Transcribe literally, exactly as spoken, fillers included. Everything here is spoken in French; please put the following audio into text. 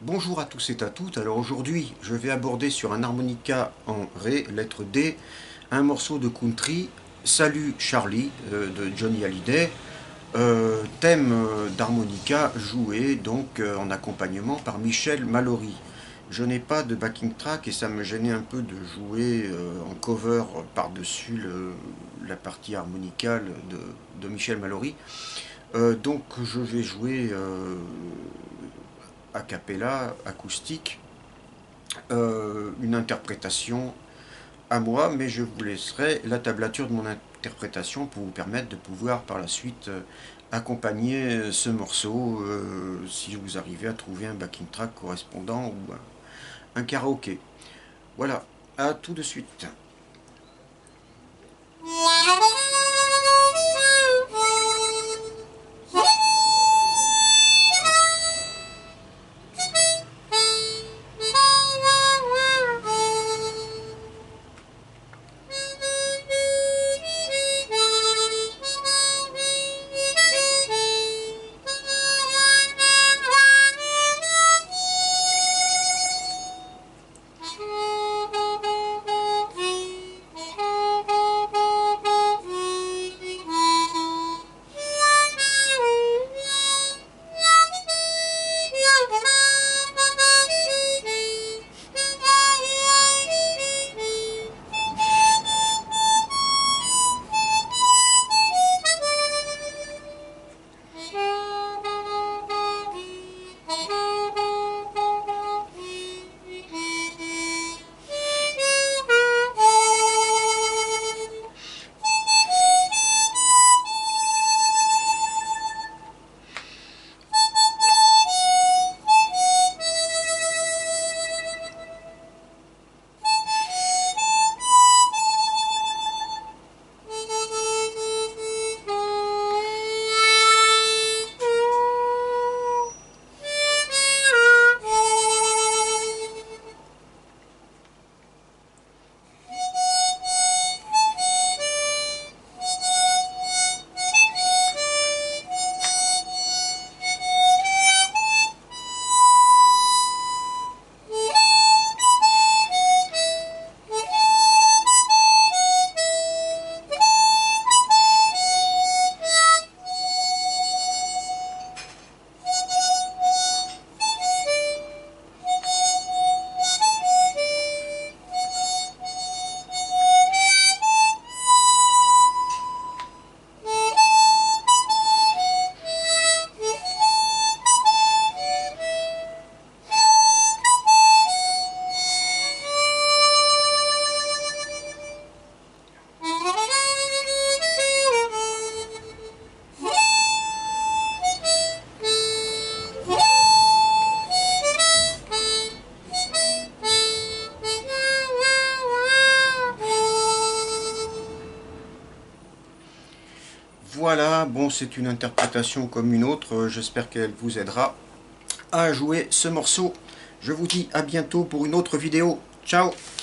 Bonjour à tous et à toutes. Alors aujourd'hui, je vais aborder sur un harmonica en Ré, lettre D, un morceau de country, Salut Charlie, euh, de Johnny Hallyday, euh, thème euh, d'harmonica joué donc euh, en accompagnement par Michel Mallory. Je n'ai pas de backing track et ça me gênait un peu de jouer euh, en cover par-dessus le- la partie harmonicale de, de Michel Mallory. Euh, donc je vais jouer euh, a cappella, acoustique, euh, une interprétation à moi, mais je vous laisserai la tablature de mon interprétation pour vous permettre de pouvoir par la suite euh, accompagner ce morceau euh, si vous arrivez à trouver un backing track correspondant ou un, un karaoké. Voilà, à tout de suite. Voilà, bon, c'est une interprétation comme une autre. J'espère qu'elle vous aidera à jouer ce morceau. Je vous dis à bientôt pour une autre vidéo. Ciao!